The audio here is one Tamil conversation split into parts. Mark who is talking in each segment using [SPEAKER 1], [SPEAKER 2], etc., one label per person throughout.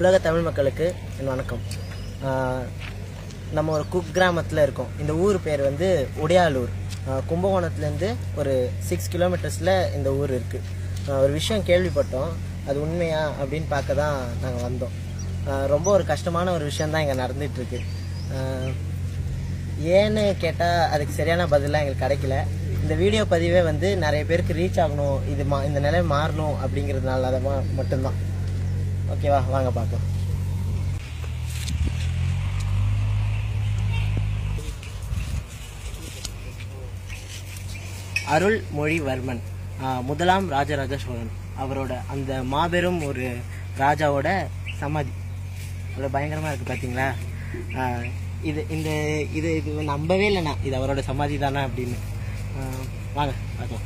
[SPEAKER 1] உலக தமிழ் மக்களுக்கு என் வணக்கம். நம்ம ஒரு குக்கிராமத்தில் இருக்கோம். இந்த ஊர் பேர் வந்து உடையாலூர். கும்பகோணத்துலேருந்து ஒரு 6 கிலோமீட்டர்ஸில் இந்த ஊர் இருக்குது. ஒரு விஷயம் கேள்விப்பட்டோம், அது உண்மையா அப்படின்னு பார்க்க தான் நாங்கள் வந்தோம். ரொம்ப ஒரு கஷ்டமான ஒரு விஷயந்தான் இங்கே நடந்துகிட்ருக்கு. ஏன்னு கேட்டால் அதுக்கு சரியான பதிலாக எங்களுக்கு கிடைக்கல. இந்த வீடியோ பதிவே வந்து நிறைய பேருக்கு ரீச் ஆகணும், இந்த நிலை மாறணும் அப்படிங்கிறதுனால அதை மட்டும்தான். ஓகேவா, வாங்க பார்க்கலாம். அருள்மொழிவர்மன் முதலாம் ராஜராஜ சோழன் அவரோட அந்த மாபெரும் ஒரு ராஜாவோட சமாதி அவ்வளோ பயங்கரமாக இருக்குது பார்த்தீங்களா? இது நம்பவே இல்லைண்ணா, இது அவரோட சமாதி தானே அப்படின்னு. வாங்க பார்க்கலாம்.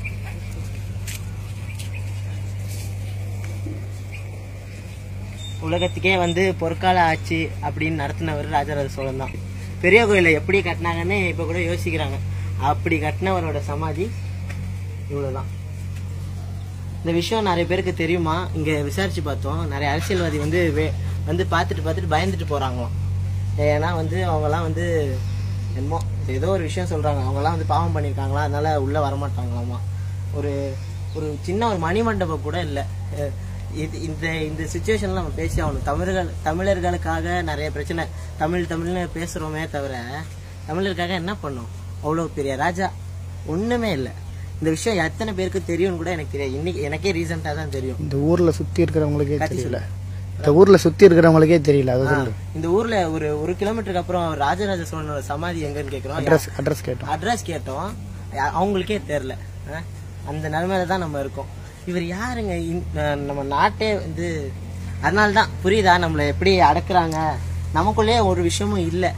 [SPEAKER 1] உலகத்துக்கே வந்து பொற்கால ஆட்சி அப்படின்னு நடத்தினவர் ராஜராஜ சோழன் தான். பெரிய கோயிலை எப்படி கட்டினாங்கன்னு இப்போ கூட யோசிக்கிறாங்க. அப்படி கட்டினவரோட சமாதி இவ்வளோதான். இந்த விஷயம் நிறைய பேருக்கு தெரியுமா? இங்கே விசாரித்து பார்த்தோம். நிறைய அரசியல்வாதி வந்து பார்த்துட்டு பயந்துட்டு போகிறாங்களாம். ஏன்னா வந்து அவங்கெல்லாம் வந்து என்னமோ ஏதோ ஒரு விஷயம் சொல்கிறாங்க. அவங்கெல்லாம் வந்து பாவம் பண்ணியிருக்காங்களா, அதனால உள்ளே வரமாட்டாங்களாமா. ஒரு சின்ன ஒரு மணிமண்டபம் கூட இல்லை. இந்த சுச்சுவேஷன்ல நம்ம பேசி ஆகணும். தமிழர்களுக்காக நிறைய பிரச்சனை. தமிழ்னு பேசுகிறோமே தவிர தமிழருக்காக என்ன பண்ணோம்? அவ்வளோ பெரிய ராஜா ஒன்றுமே இல்லை. இந்த விஷயம் எத்தனை பேருக்கு தெரியும்னு கூட எனக்கு தெரியாது. இன்னைக்கு எனக்கே ரீசெண்டாக தான் தெரியும்.
[SPEAKER 2] இந்த ஊரில் சுற்றி இருக்கிறவங்களுக்கே தெரியல. இந்த ஊரில் சுற்றி இருக்கிறவங்களுக்கே தெரியல.
[SPEAKER 1] இந்த ஊரில் ஒரு கிலோமீட்டருக்கு அப்புறம் ராஜராஜ சோழனோட சமாதி எங்கன்னு கேட்குறோம். அட்ரஸ் கேட்டோம், அவங்களுக்கே தெரில. அந்த நிலைமையில தான் நம்ம இருக்கோம். இவர் யாருங்க? நம்ம நாட்டே வந்து அதனால்தான் புரியுதா நம்மளை எப்படி அடக்குறாங்க. நமக்குள்ளேயே ஒரு விஷயமும் இல்லை.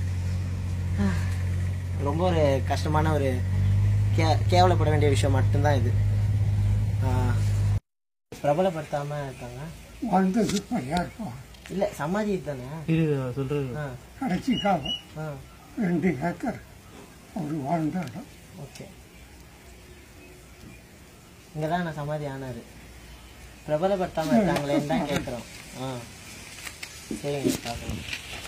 [SPEAKER 1] ரொம்ப ஒரு கஷ்டமான ஒரு கேவலப்பட வேண்டிய விஷயம் மட்டும்தான் இது. பிரபலப்படுத்தாம இருக்காங்க. இல்ல சமாதி தானே சொல்றது.
[SPEAKER 3] கடைசி காலம் 2 ஏக்கர் அவர் வாழ்ந்த இடம்.
[SPEAKER 1] ஓகே, இங்கதான் நான் சமாதி ஆனாரு. பிரபலப்படுத்தாம இருக்காங்களேன்னு தான் கேட்கிறோம். சரிங்க, பார்க்கலாம்.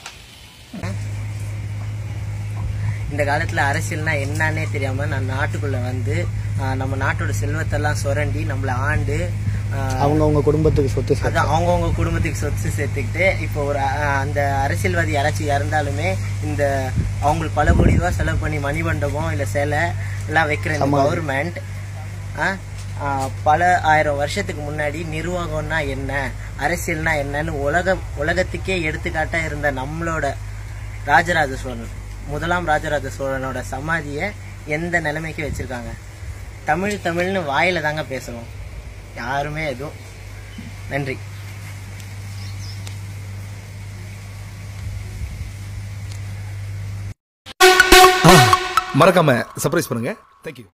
[SPEAKER 1] இந்த காலத்துல அரசியல்னா என்னன்னே தெரியாம நான் நாட்டுக்குள்ள வந்து நம்ம நாட்டோட செல்வத்தெல்லாம் சுரண்டி நம்மளை ஆண்டு
[SPEAKER 2] அவங்கவுங்க குடும்பத்துக்கு சொத்து,
[SPEAKER 1] அதான் அவங்கவுங்க குடும்பத்துக்கு சொத்து சேர்த்துக்கிட்டு இப்போ ஒரு அந்த அரசியல்வாதி யாராச்சும் இறந்தாலுமே இந்த அவங்களுக்கு பல கோடி ரூபா செலவு பண்ணி மணிமண்டபம் இல்லை சிலை எல்லாம் வைக்கிற இந்த கவர்மெண்ட் பல ஆயிரம் வருஷத்துக்கு முன்னாடி நிர்வாகம்னா என்ன, அரசியல்னா என்னன்னு உலகத்துக்கே எடுத்துக்காட்டா இருந்த நம்மளோட ராஜராஜ சோழன், முதலாம் ராஜராஜ சோழனோட சமாதியை எந்த நிலைமைக்கு வச்சிருக்காங்க? தமிழ்னு வாயில தாங்க பேசணும், யாருமே எதுவும். நன்றி.
[SPEAKER 4] மறக்காம சர்ப்ரைஸ் பண்ணுங்க. தேங்க்யூ.